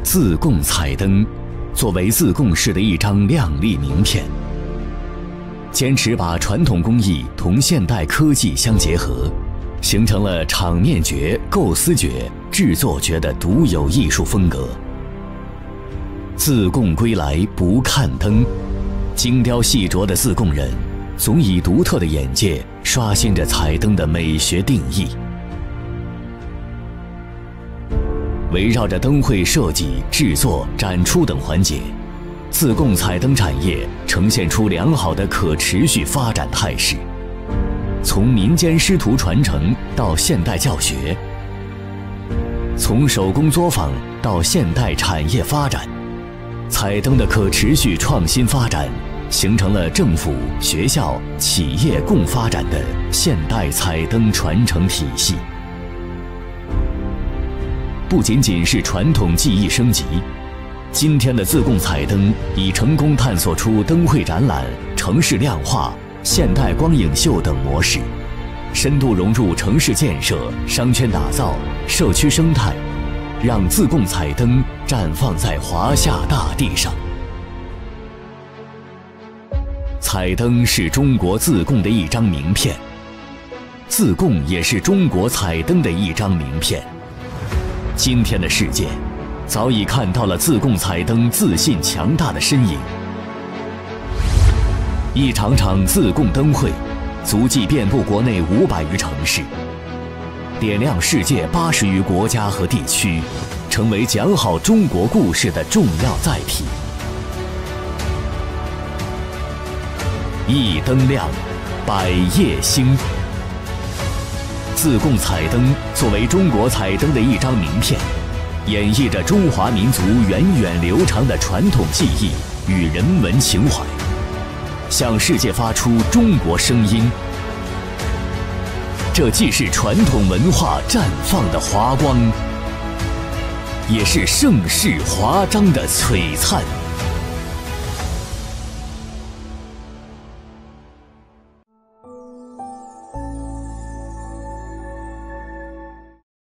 自贡彩灯作为自贡市的一张亮丽名片，坚持把传统工艺同现代科技相结合，形成了场面角、构思角、制作角的独有艺术风格。自贡归来不看灯，精雕细琢的自贡人总以独特的眼界刷新着彩灯的美学定义。围绕着灯会设计、制作、展出等环节，自贡彩灯产业呈现出良好的可持续发展态势。从民间师徒传承到现代教学，从手工作坊到现代产业发展，彩灯的可持续创新发展，形成了政府、学校、企业共发展的现代彩灯传承体系。不仅仅是传统技艺升级，今天的自贡彩灯已成功探索出灯会展览、城市亮化、现代光影秀等模式，深度融入城市建设、商圈打造、社区生态，让自贡彩灯绽放在华夏大地上。彩灯是中国自贡的一张名片，自贡也是中国彩灯的一张名片。今天的世界早已看到了自贡彩灯自信强大的身影。一场场自贡灯会足迹遍布国内500余城市，点亮世界80余国家和地区，成为讲好中国故事的重要载体。一灯亮，百业兴。自贡彩灯作为中国彩灯的一张名片，演绎着中华民族源远流长的传统技艺与人文情怀，向世界发出中国声音。这既是传统文化绽放的华光，也是盛世华章的璀璨。